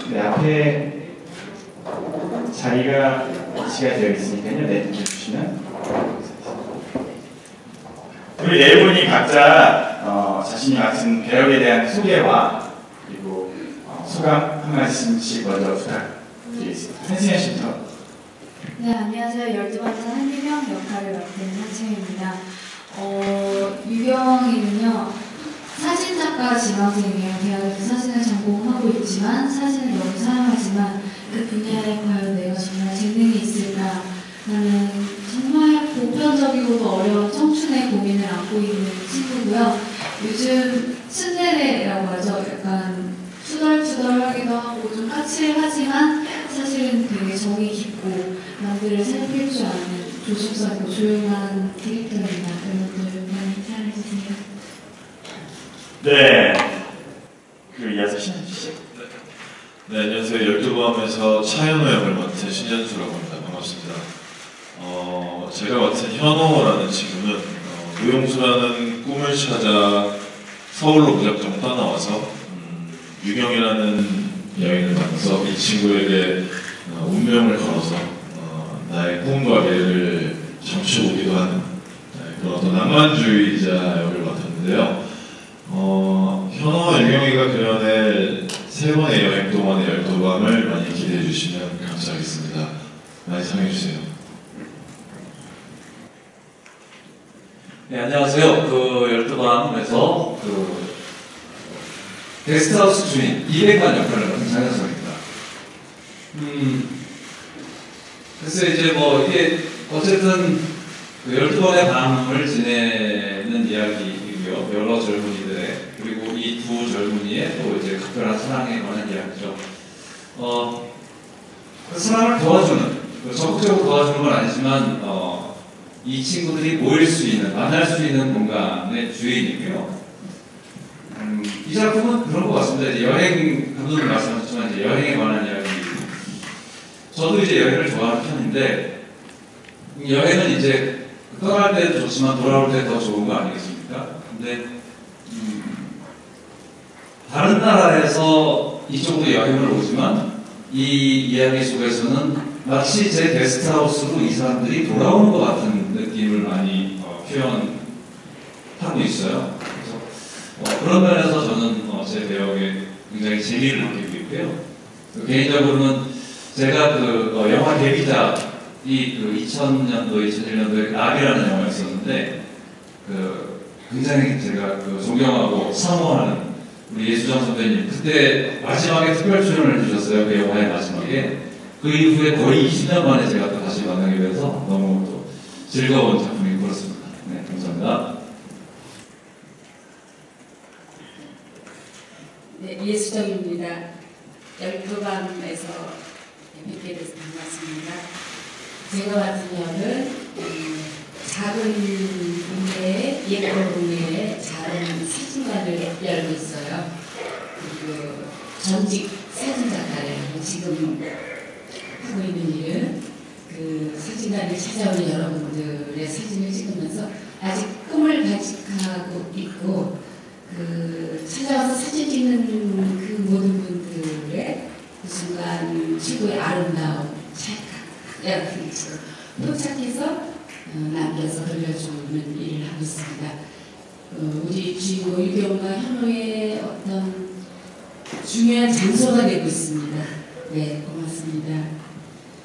네, 앞에 자리가 위치가 되어 있으니까요. 네, 주시면. 우리 네 분이 각자 자신이 맡은 배역에 대한 소개와 그리고 소감 한 말씀씩 먼저 부탁드리겠습니다. 한승현 씨부터. 네, 안녕하세요. 12번째 한유경 역할을 맡은 한승현입니다. 유경이는요, 사진작가 지망생이에요. 대학에서 사진을 전공하고 있지만 사진을 너무 사랑하지만 그 분야에 과연 내가 정말 재능이 있을까 하는 정말 보편적이고도 어려운 청춘의 고민을 안고 있는 친구고요. 요즘 츤데레라고 하죠. 약간 투덜투덜하기도 하고 좀 까칠하지만 사실은 되게 정이 깊고 남들을 살필 줄 아는 조심스럽고 조용한 캐릭터입니다. 여러분들 많이 사랑해주세요. 네. 이어서 신현주 씨. 네, 안녕하세요. 12밤에서 차현우 역을 맡은 신현주라고 합니다. 반갑습니다. 제가 맡은 현호라는 친구는 무용수라는 꿈을 찾아 서울로 무작정 떠나와서 유경이라는 여인을 만나서 이 친구에게 운명을 걸어서 나의 꿈과 미래를 점쳐보기도 하는 그런 어떤 낭만주의자 역을 맡았는데요. 현호와 유경이가 그려낼 세 번의 여행 동안의 12밤을 많이 기대해 주시면 감사하겠습니다. 많이 사랑해주세요. 네, 안녕하세요. 12밤에서 게스트하우스 주인 200만 역할을 맡은 장현석입니다. 그래서 이제 이게 어쨌든 12번의 밤을 지내는 이야기이고요. 여러 젊은이들의, 그리고 이 두 젊은이의 또 이제 각별한 사랑에 관한 이야기죠. 그 사랑을 도와주는, 적극적으로 도와주는 건 아니지만, 이 친구들이 모일 수 있는, 만날 수 있는 공간의 주인이고요. 이 작품은 그런 것 같습니다. 이제 여행, 감독님 말씀하셨지만 이제 여행에 관한 이야기. 저도 이제 여행을 좋아하는 편인데, 여행은 이제 떠날 때도 좋지만 돌아올 때 더 좋은 거 아니겠습니까? 근데 다른 나라에서 이쪽으로 여행을 오지만 이 이야기 속에서는 마치 제 게스트하우스로 이 사람들이 돌아오는 것 같은 느낌을 많이 표현하고 있어요. 그래서 그런 면에서 저는 제 배역에 굉장히 재미를 느끼고 있고요. 개인적으로는 제가 영화 데뷔작이 2000년도, 2001년도에 나비라는 영화가 있었는데 굉장히 제가 존경하고 사모하는 우리 예수정 선배님, 그때 마지막에 특별 출연을 해주셨어요. 그 영화의 마지막에. 그 이후에 거의 20년 만에 제가 또 다시 만나게 돼서 너무 또 즐거운 작품이 그렇습니다. 네, 감사합니다. 네, 예수정입니다. 12밤에서 뵙게 돼서 반갑습니다. 제가 맡은 역은 작은 동네에, 예쁜 동네에 작은 사진관을 열고 있어요. 그리고 전직 사진작가예요. 지금 하고 있는 일은 사진관을 찾아오는 여러분들의 사진을 찍으면서 아직 꿈을 간직하고 있고, 찾아와서 사진 찍는 그 모든 분들의 그 순간 최고의 아름다움, 찰칵, 포착해서 남겨서 돌려주는 일을 하고 있습니다. 우리 주인공 유경과 현호의 어떤 중요한 장소가 되고 있습니다. 네, 고맙습니다.